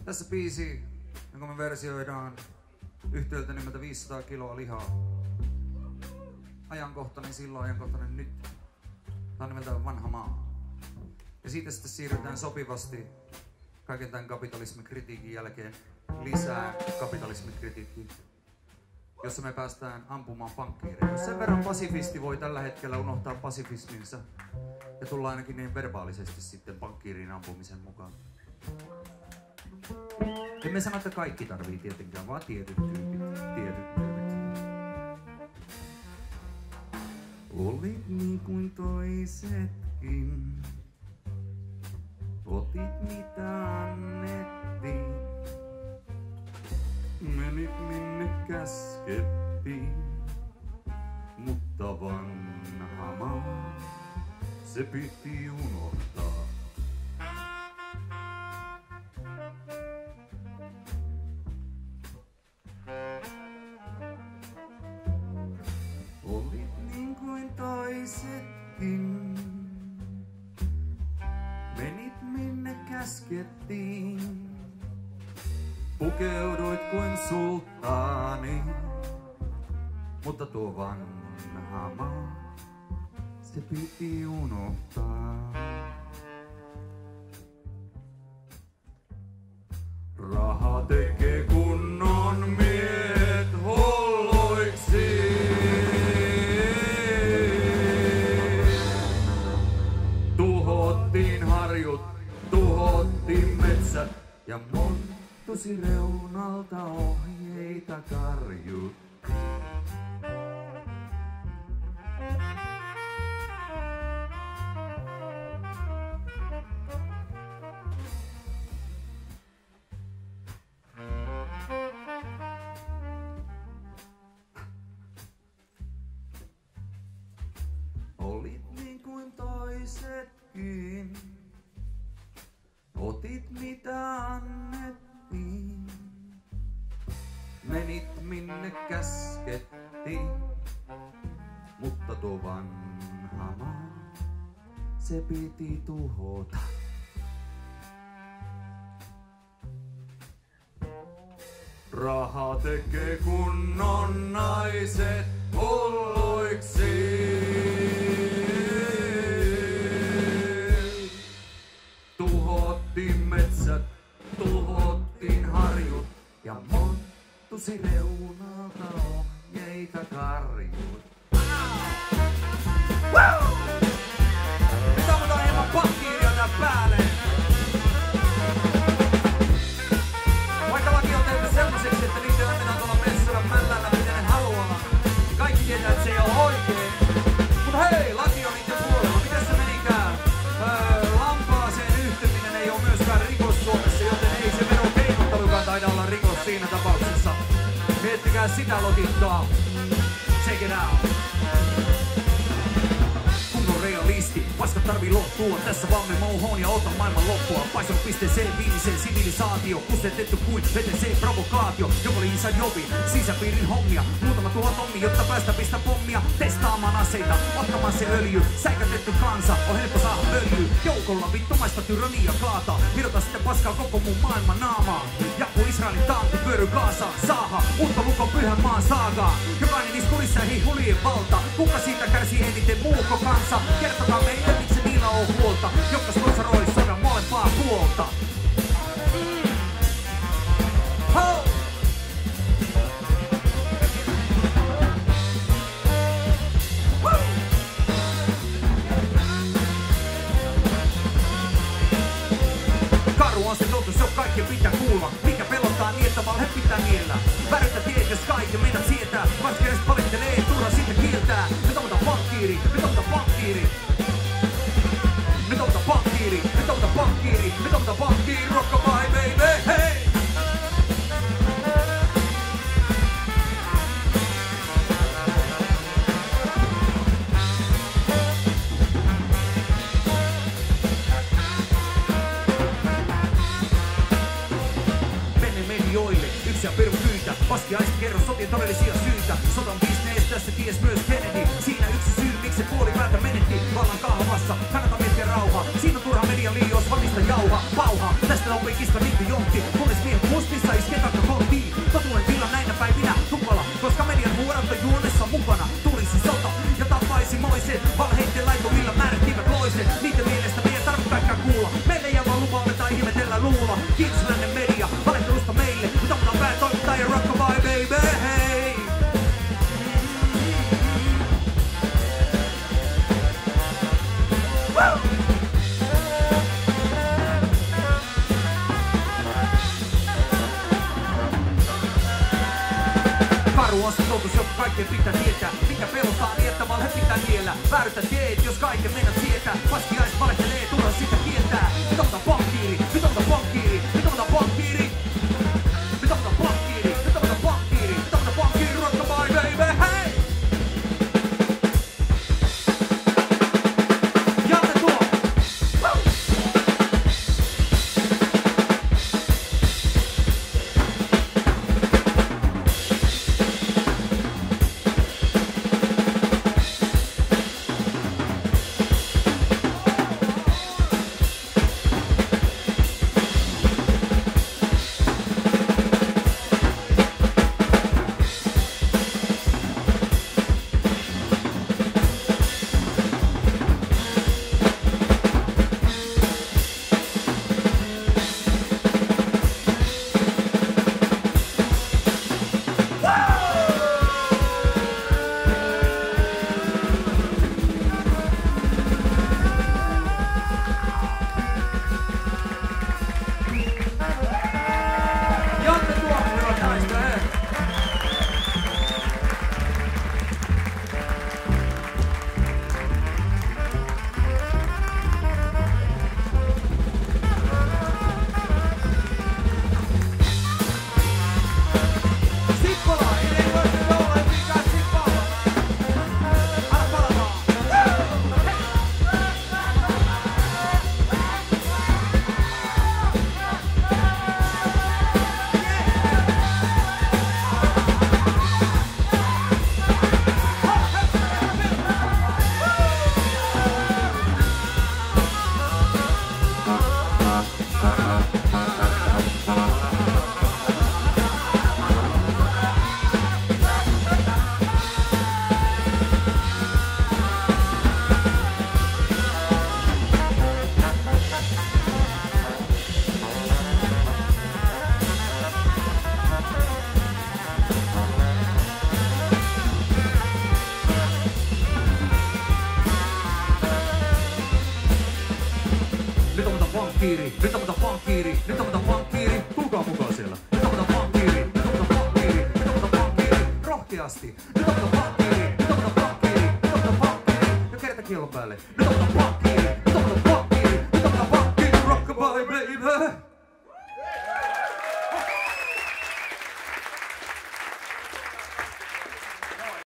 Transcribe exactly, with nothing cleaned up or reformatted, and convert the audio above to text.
Tässä biisi, jonka me versioidaan yhtiöltä nimeltä viisisataa kiloa lihaa. Ajankohtainen silloin, ajankohtainen nyt. Tää on nimeltään Vanha maa. Ja siitä sitten siirrytään sopivasti kaiken tämän kapitalismikritiikin jälkeen lisää kapitalismikritiikkiä, jossa me päästään ampumaan pankkiireja. Jos sen verran pasifisti voi tällä hetkellä unohtaa pasifisminsa ja tulla ainakin niin verbaalisesti sitten pankkiiriin ampumisen mukaan. Emme sano, että kaikki tarvii tietenkään, vaan tietyt tyypit, tietyt tyypit. Olit niin kuin toisetkin, otit mitä annettiin, menit minne käskettiin, mutta vanha maa, se piti unohtaa. Olit niin kuin toisetkin, menit minne käskettiin, pukeuduit kuin sulttaani, mutta tuo vanha maa, se piti unohtaa. Raha tekee kunnon miehet holloiksi. Tuhottiin harjut, tuhottiin metsät ja monttusi reunalta ohjeita karjut. Olit niin kuin toisetkin, otit mitä annettiin, menit minne käskettiin, mutta tuo vanha maa, se piti tuhota. Raha tekee kunnon naiset hulluiksi. Tuhottiin metsät, tuhottiin harjut ja monttusi reunalta ohjeita karjut. Woo! Nyt ammutaan hieman pankkiiria tää päälle. Vaikka laki on tehty sellaiseksi, että niitä ei mennä tuolla messuilla mällällä miten ne haluaa. Kaikki tietää, että se ei oo oikein. Mut hei, laki on niiden puolella. Mites se menikään? Öö, lampaaseen yhtyminen ei oo myöskään rikos Suomessa, joten ei se verokeinottalukaan taida olla rikos siinä tapauksessa. Miettikää sitä logiikkaa. Check it out. Realisti, paskat tarvii lohtua, tässä vaan me mouhoon ja otan maailman loppua. Paisunut pisteeseen viimeiseen sivilisaatio, kusetettu kuin V T C-provokaatio. Joko oli isän jobi, sisäpiirin hommia, muutama tuhat onni, jotta päästä pistä pommia. Testaamaan aseita, ottamaan se öljy, säikätetty kansa, on helppo saada öljy. Joukolla vittumaista tyrannia kaataa, virota sitten paskaa koko muun maailman naamaa. Jaku Israelin taanti pyöry Gaasaan, saaha, uutta lukon pyhän maan saagaa. Jokainen iskulissa ei hulien valta, kuka siitä kärsii eniten muuko kansa? Kertokaa meille, miksi niillä on huolta, jotka sponsoroi sodan molempaa puolta. Mm. Ho! Woo! Karu on se totuus, jo kaikkien pitää kuulla. Mikä pelottaa niin, että valhe pitää niellä. Väryttä tiet, jos kaiken meidät sietää. Vaskeres valittelee, turha siitä kieltää. Nyt otetaan pankkiiri, nyt otetaan pankkiiri. Nyt otetaan pankkiiri, nyt otetaan pankkiiri. Nyt otetaan pankkiiri, rockabye baby, hei! Mene medioille, yksi ja pirun kyyntä. Paskiaista kerro sotien todellisia syitä. Sotan business, tässä ties myös Kennedy. Siinä yksi syy, miksi se puoli päätä menetti. Vallan kahvassa, kannata miettiä rauhaa. Siinä on turha median liios, valmista jauha, pauha. Tästä opii kiska niin kuin jontti. Kunnes miehet mustissa iskee takka kotiin. Totuuden tila näinä päivinä tukala. Koska median huorat on juonessa mukana. Tulisi sota ja tapaisi moisen. Valheitten laitomilla määrättivät loisen. Niiden mielestä meidän tarvitsekaan kuulla. Meille ei vaan lupa aletaan ihmetellä luulla. Kiitos lännen media, valehtelusta meille. Nyt otetaan päätoimittaa ja rockabye baby, hei! Woo! Karu on se totuus, joka kaikkeen pitää tietää. Mikä pelottaa niin, että valhe pitää niellä. Väärytä teet, jos kaiken mennät sietää. Paskiais valehtelee, turha sitä kieltää. Nyt otetaan pankkiiri, nyt otetaan pankkiiri, nyt otetaan pankkiiri. Nyt otetaan pankkiiri, nyt otetaan pankkiiri, nyt otetaan pankkiiri, rockabye baby, hei! Janne tuo! Woo! Nyt otetaan pankkiiri, nyt otetaan pankkiiri, nyt otetaan pankkiiri. Tulkaa mukaan siellä. Nyt otetaan pankkiiri, nyt otetaan pankkiiri, nyt otetaan pankkiiri. Rohkeasti. Nyt otetaan pankkiiri, nyt otetaan pankkiiri, nyt otetaan pankkiiri. Ja kerta kiellon päälle. Nyt otetaan pankkiiri, nyt otetaan pankkiiri, nyt otetaan pankkiiri. Rockabye baby.